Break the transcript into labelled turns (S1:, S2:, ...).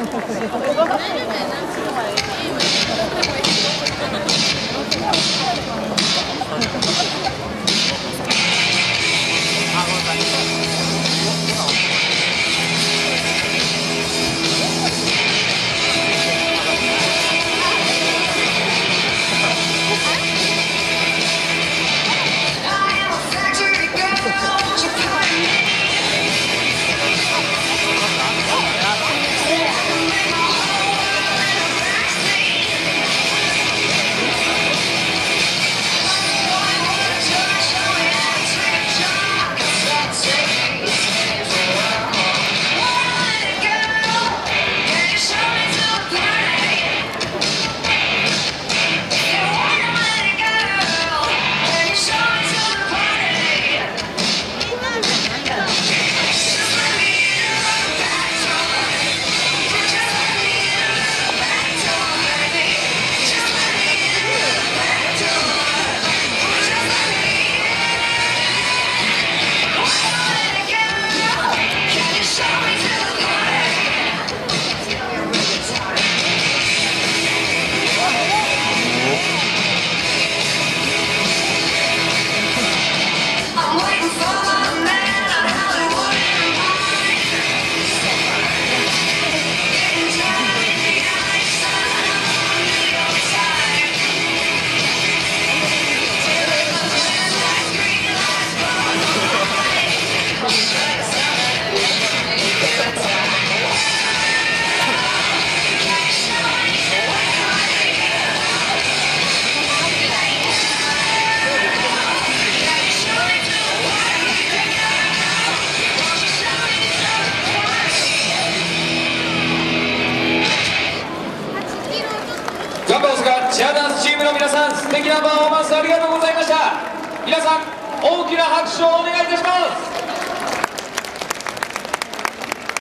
S1: ガンバ大阪チアダンスチームの皆さん、素敵なパフォーマンスありがとうございました。皆さん大きな拍手をお願いいたします。